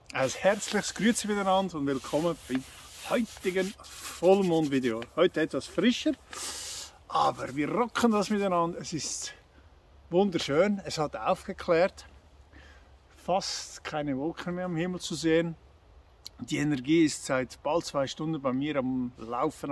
Ein herzliches Grüezi miteinander und willkommen beim heutigen Vollmond-Video. Heute etwas frischer, aber wir rocken das miteinander. Es ist wunderschön, es hat aufgeklärt. Fast keine Wolken mehr am Himmel zu sehen. Die Energie ist seit bald 2 Stunden bei mir am Laufen.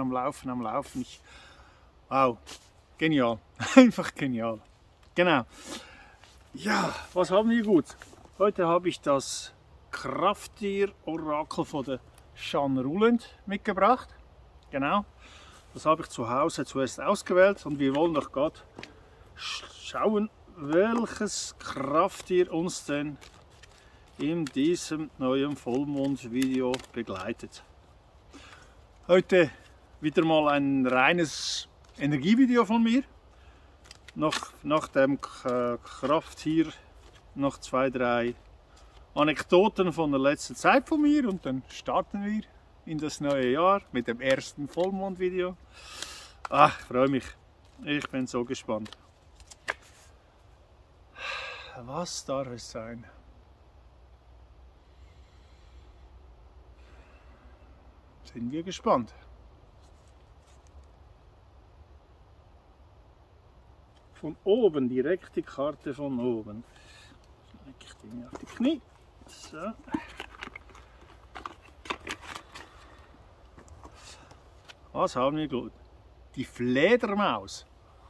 Wow, genial, einfach genial. Genau. Ja, was haben wir gut? Heute habe ich das Krafttier-Orakel von der Jeanne Rouland mitgebracht. Genau, das habe ich zu Hause zuerst ausgewählt und wir wollen doch gerade schauen, welches Krafttier uns denn in diesem neuen Vollmond-Video begleitet. Heute wieder mal ein reines Energievideo von mir. Nach dem Krafttier noch 2, 3 Anekdoten von der letzten Zeit von mir und dann starten wir in das neue Jahr mit dem ersten Vollmond-Video. Ach, ich freue mich. Ich bin so gespannt. Was darf es sein? Sind wir gespannt. Von oben, direkt die Karte von oben. Leg ich die mir auf die Knie. So. Was haben wir gut? Die Fledermaus.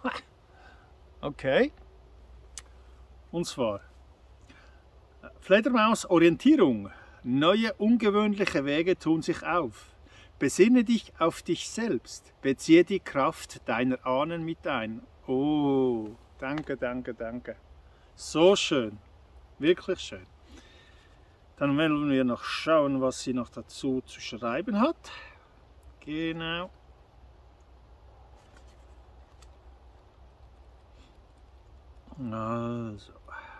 Okay. Und zwar Fledermaus Orientierung. Neue ungewöhnliche Wege tun sich auf. Besinne dich auf dich selbst. Beziehe die Kraft deiner Ahnen mit ein. Oh, danke, danke, danke. So schön. Wirklich schön. Dann werden wir noch schauen, was sie noch dazu zu schreiben hat. Genau. Also.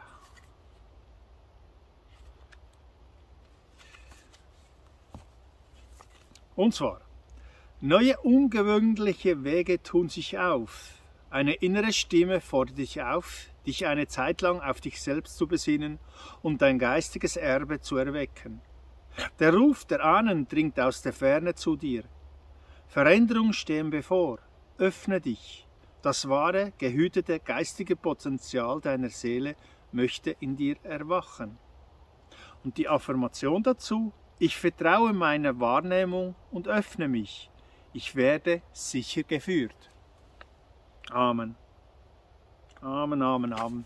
Und zwar, neue ungewöhnliche Wege tun sich auf. Eine innere Stimme fordert dich auf, dich eine Zeit lang auf dich selbst zu besinnen und dein geistiges Erbe zu erwecken. Der Ruf der Ahnen dringt aus der Ferne zu dir. Veränderungen stehen bevor. Öffne dich. Das wahre, gehütete geistige Potenzial deiner Seele möchte in dir erwachen. Und die Affirmation dazu: Ich vertraue meiner Wahrnehmung und öffne mich. Ich werde sicher geführt. Amen. Amen, Amen, Amen.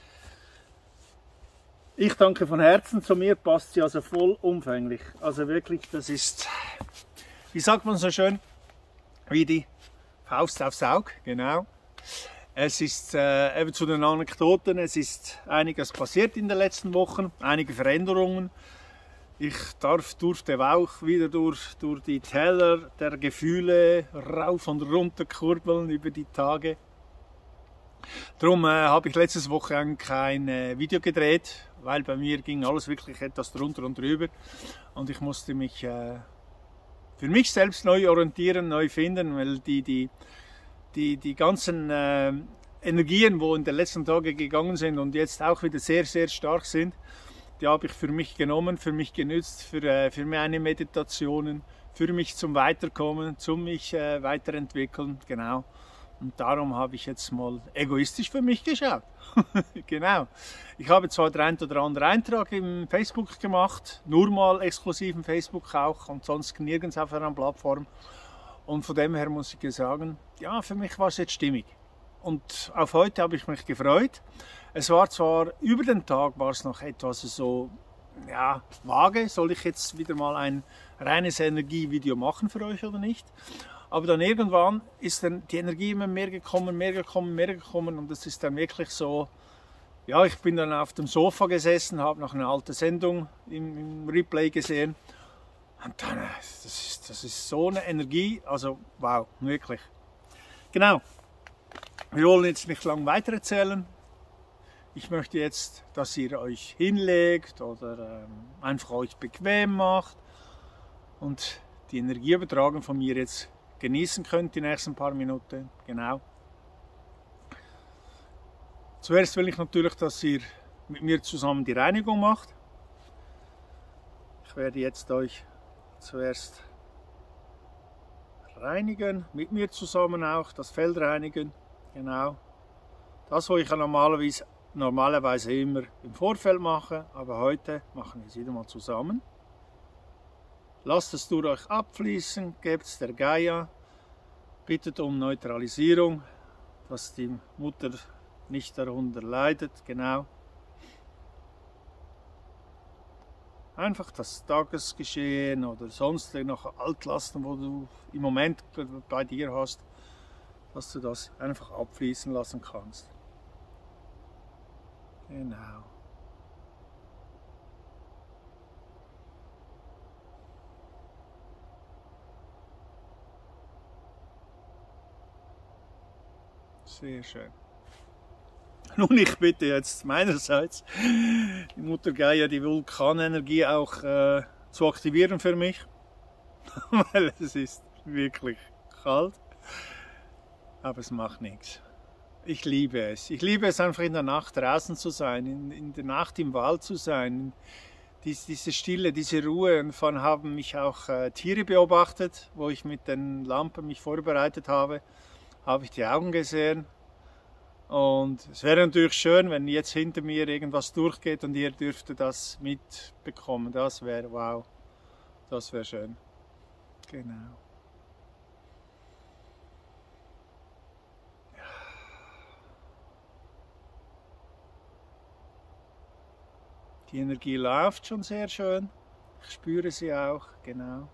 Ich danke von Herzen, zu mir passt sie also vollumfänglich. Also wirklich, das ist, wie sagt man so schön, wie die Faust aufs Auge, genau. Es ist eben zu den Anekdoten, es ist einiges passiert in den letzten Wochen, einige Veränderungen. Ich durfte auch wieder durch die Täler der Gefühle rauf und runter kurbeln über die Tage. Darum habe ich letzte Woche kein Video gedreht, weil bei mir ging alles wirklich etwas drunter und drüber. Und ich musste mich für mich selbst neu orientieren, neu finden, weil die ganzen Energien, die in den letzten Tagen gegangen sind und jetzt auch wieder sehr, sehr stark sind, die habe ich für mich genommen, für mich genützt, für meine Meditationen, für mich zum Weiterkommen, zum mich weiterentwickeln, genau. Und darum habe ich jetzt mal egoistisch für mich geschaut. Genau. Ich habe zwar den einen oder anderen Eintrag im Facebook gemacht, nur mal exklusiv im Facebook auch und sonst nirgends auf einer Plattform. Und von dem her muss ich sagen, ja, für mich war es jetzt stimmig. Und auf heute habe ich mich gefreut. Es war zwar über den Tag war es noch etwas so, ja, vage. Soll ich jetzt wieder mal ein reines Energievideo machen für euch oder nicht? Aber dann irgendwann ist dann die Energie immer mehr gekommen und es ist dann wirklich so, ja, ich bin dann auf dem Sofa gesessen, habe noch eine alte Sendung im Replay gesehen und dann, das ist so eine Energie, also wow, wirklich. Genau, wir wollen jetzt nicht lang weitererzählen. Ich möchte jetzt, dass ihr euch hinlegt oder einfach euch bequem macht und die Energieübertragung von mir jetzt genießen könnt die nächsten paar Minuten. Genau. Zuerst will ich natürlich, dass ihr mit mir zusammen die Reinigung macht. Ich werde jetzt euch zuerst reinigen, mit mir zusammen auch, das Feld reinigen, genau. Das, was ich ja normalerweise immer im Vorfeld mache, aber heute machen wir es wieder mal zusammen. Lasst es durch euch abfließen, gebt es der Gaia, bittet um Neutralisierung, dass die Mutter nicht darunter leidet, genau. Einfach das Tagesgeschehen oder sonst noch Altlasten, wo du im Moment bei dir hast, dass du das einfach abfließen lassen kannst. Genau. Sehr schön. Nun, ich bitte jetzt meinerseits die Mutter Gaia, die Vulkanenergie auch zu aktivieren für mich, weil es ist wirklich kalt, aber es macht nichts. Ich liebe es. Ich liebe es einfach in der Nacht draußen zu sein, in der Nacht im Wald zu sein, diese Stille, diese Ruhe. Und davon haben mich auch Tiere beobachtet, wo ich mit den Lampen mich vorbereitet habe ich die Augen gesehen. Und es wäre natürlich schön, wenn jetzt hinter mir irgendwas durchgeht und ihr dürftet das mitbekommen. Das wäre wow. Das wäre schön. Genau. Die Energie läuft schon sehr schön. Ich spüre sie auch, genau.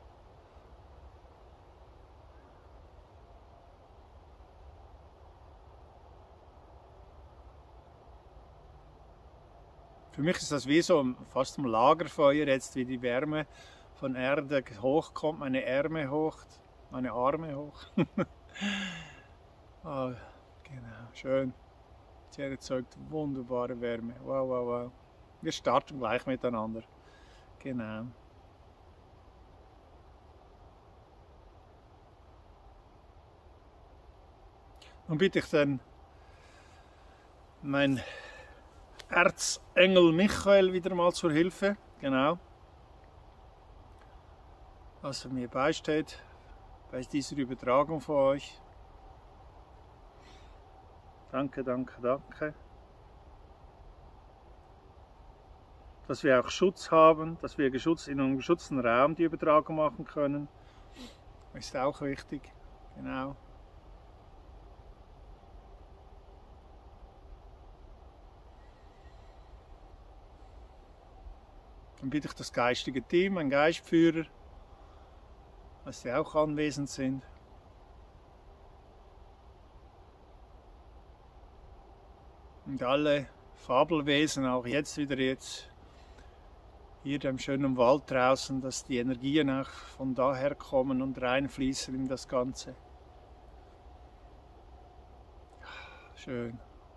Für mich ist das wie so fast ein Lagerfeuer, jetzt wie die Wärme von Erde hochkommt, meine Arme hoch. Oh, genau, schön. Sie erzeugt wunderbare Wärme. Wow, wow, wow. Wir starten gleich miteinander. Genau. Nun bitte ich dann mein Erzengel Michael wieder mal zur Hilfe, genau, dass er mir beisteht bei dieser Übertragung von euch. Danke, danke, danke. Dass wir auch Schutz haben, dass wir in einem geschützten Raum die Übertragung machen können, ist auch wichtig, genau. Dann bitte ich das geistige Team, ein Geistführer, dass sie auch anwesend sind. Und alle Fabelwesen, auch jetzt wieder hier im schönen Wald draußen, dass die Energien auch von daher kommen und reinfließen in das Ganze. Schön.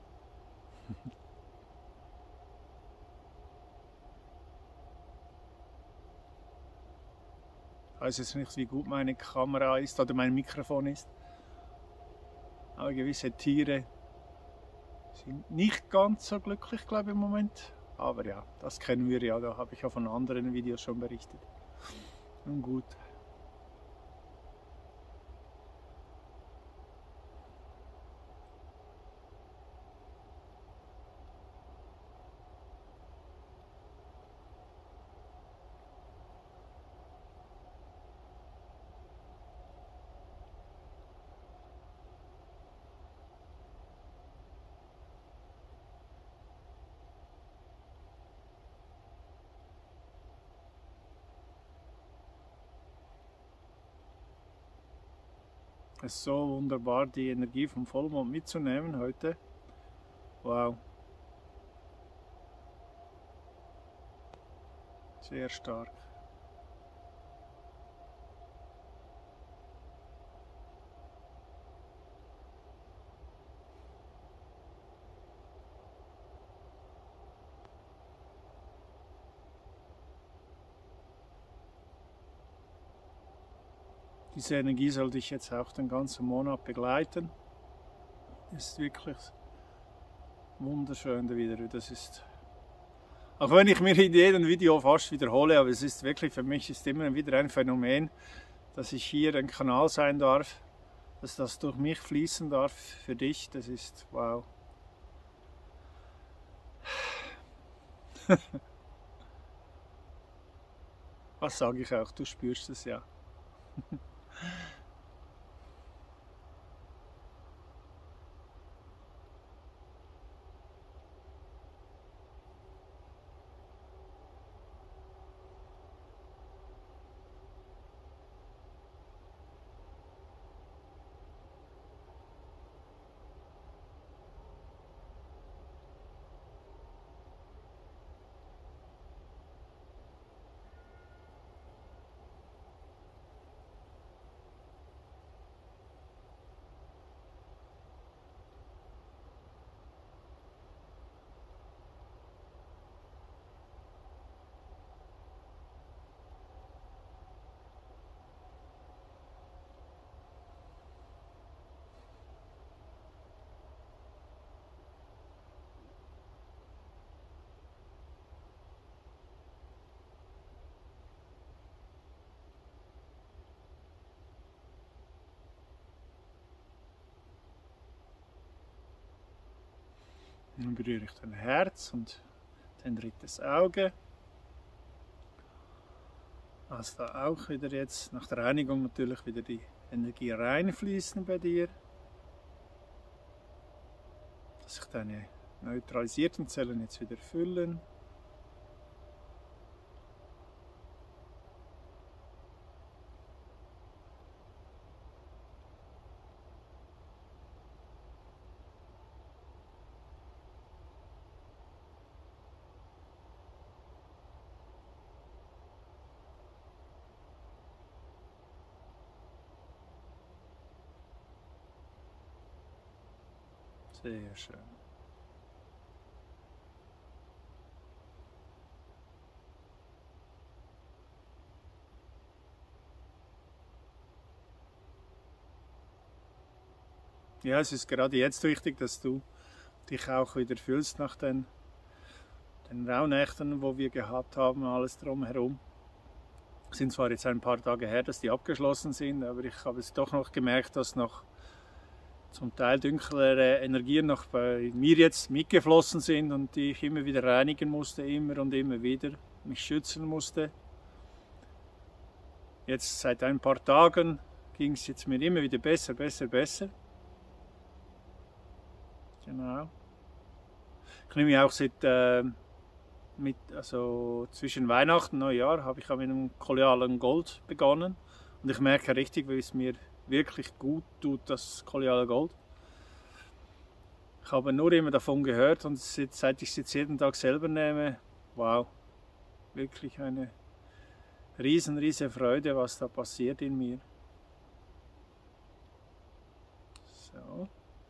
Ich weiß jetzt nicht, wie gut meine Kamera ist oder mein Mikrofon ist. Aber gewisse Tiere sind nicht ganz so glücklich, glaube ich, im Moment. Aber ja, das kennen wir ja, da habe ich ja von anderen Videos schon berichtet. Nun gut. Es ist so wunderbar, die Energie vom Vollmond mitzunehmen heute. Wow. Sehr stark. Diese Energie soll dich jetzt auch den ganzen Monat begleiten. Das ist wirklich wunderschön wieder. Das ist Auch wenn ich mir in jedem Video fast wiederhole, aber es ist wirklich, für mich ist immer wieder ein Phänomen, dass ich hier ein Kanal sein darf, dass das durch mich fließen darf für dich, das ist wow. Was sage ich auch, du spürst es ja. Dann berühre ich dein Herz und dein drittes Auge. Lass da auch wieder jetzt nach der Reinigung natürlich wieder die Energie reinfließen bei dir. Dass sich deine neutralisierten Zellen jetzt wieder füllen. Sehr schön. Ja, es ist gerade jetzt wichtig, dass du dich auch wieder fühlst nach den Rauhnächten, wo wir gehabt haben, alles drumherum. Es sind zwar jetzt ein paar Tage her, dass die abgeschlossen sind, aber ich habe es doch noch gemerkt, dass noch zum Teil dunklere Energien noch bei mir jetzt mitgeflossen sind und die ich immer wieder reinigen musste, immer und immer wieder, mich schützen musste. Jetzt seit ein paar Tagen ging es jetzt mir immer wieder besser, besser, besser. Genau. Ich nehme auch seit also zwischen Weihnachten und Neujahr habe ich mit einem kollegialen Gold begonnen und ich merke richtig, wie es mir wirklich gut tut, das kollegiale Gold. Ich habe nur immer davon gehört und seit ich es jetzt jeden Tag selber nehme, wow, wirklich eine riesen Freude, was da passiert in mir. So.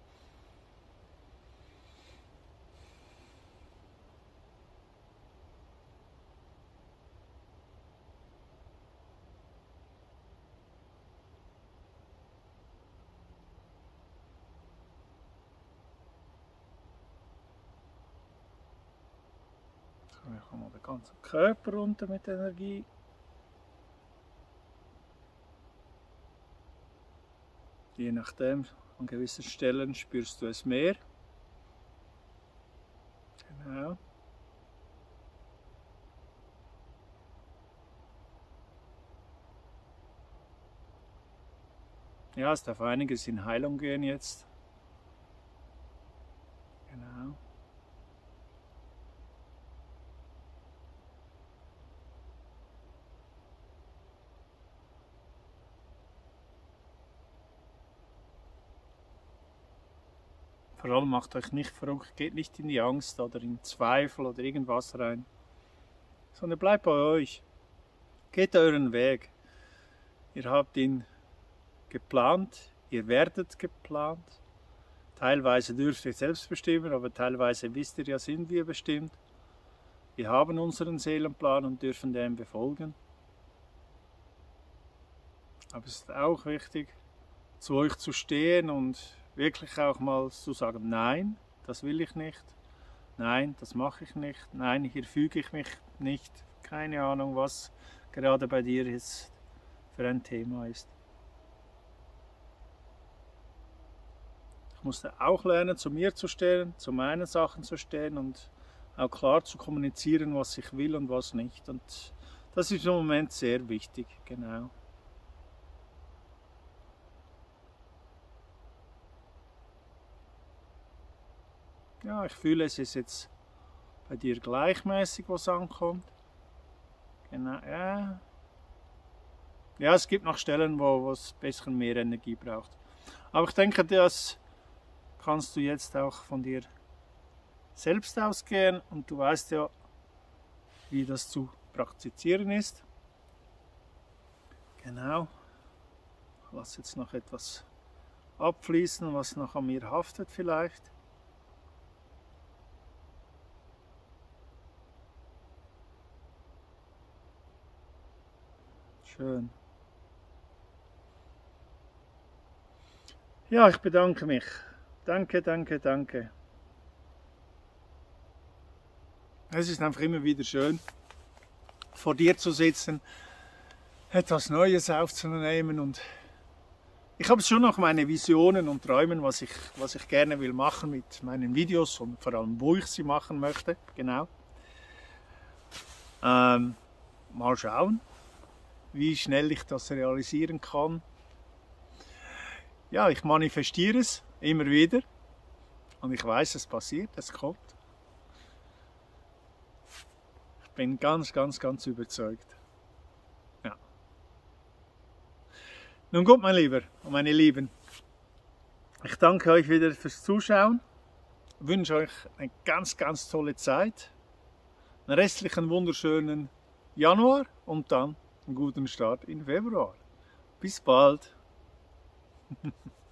Ich komme mal den ganzen Körper runter mit Energie. Je nachdem, an gewissen Stellen spürst du es mehr. Genau. Ja, es darf einiges in Heilung gehen jetzt. Genau. Vor allem macht euch nicht verrückt, geht nicht in die Angst oder in Zweifel oder irgendwas rein, sondern bleibt bei euch. Geht euren Weg. Ihr habt ihn geplant, ihr werdet geplant. Teilweise dürft ihr selbst bestimmen, aber teilweise wisst ihr ja, sind wir bestimmt. Wir haben unseren Seelenplan und dürfen dem befolgen. Aber es ist auch wichtig, zu euch zu stehen und wirklich auch mal zu sagen, nein, das will ich nicht. Nein, das mache ich nicht. Nein, hier füge ich mich nicht. Keine Ahnung, was gerade bei dir jetzt für ein Thema ist. Ich musste auch lernen, zu mir zu stehen, zu meinen Sachen zu stehen und auch klar zu kommunizieren, was ich will und was nicht. Und das ist im Moment sehr wichtig, genau. Ja, ich fühle, es ist jetzt bei dir gleichmäßig, was ankommt. Genau, ja. Ja, es gibt noch Stellen, wo es ein bisschen mehr Energie braucht. Aber ich denke, das kannst du jetzt auch von dir selbst ausgehen und du weißt ja, wie das zu praktizieren ist. Genau. Ich lasse jetzt noch etwas abfließen, was noch an mir haftet vielleicht. Schön. Ja, ich bedanke mich. Danke, danke, danke. Es ist einfach immer wieder schön, vor dir zu sitzen, etwas Neues aufzunehmen und ich habe schon noch meine Visionen und Träume, was ich gerne will machen mit meinen Videos und vor allem, wo ich sie machen möchte, genau. Mal schauen, wie schnell ich das realisieren kann. Ja, ich manifestiere es immer wieder und ich weiß, es passiert, es kommt. Ich bin ganz, ganz, ganz überzeugt. Ja. Nun gut, mein Lieber und meine Lieben, ich danke euch wieder fürs Zuschauen, wünsche euch eine ganz, ganz tolle Zeit, einen restlichen wunderschönen Januar und dann einen guten Start in Februar. Bis bald!